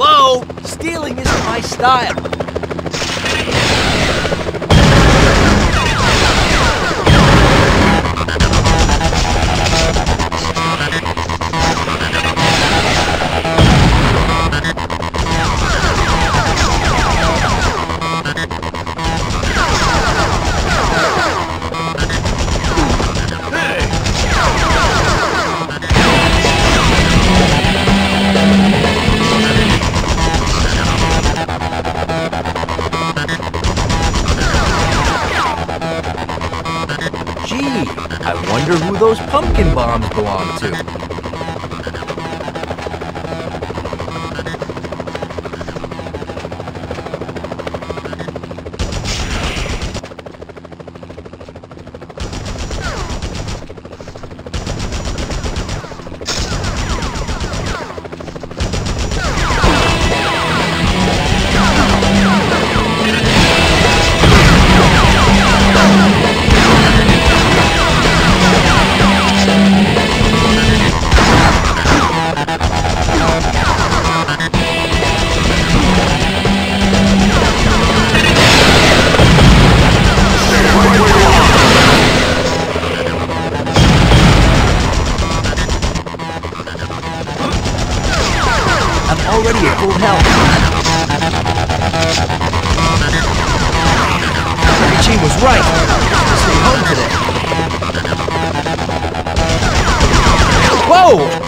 Hello? Stealing isn't my style. I wonder who those pumpkin bombs belong to. Already at full health. Richie was right. Stay home today. Whoa!